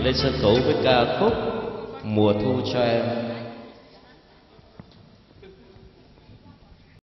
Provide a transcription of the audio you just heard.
lên sân khấu với ca khúc Mùa Thu cho em.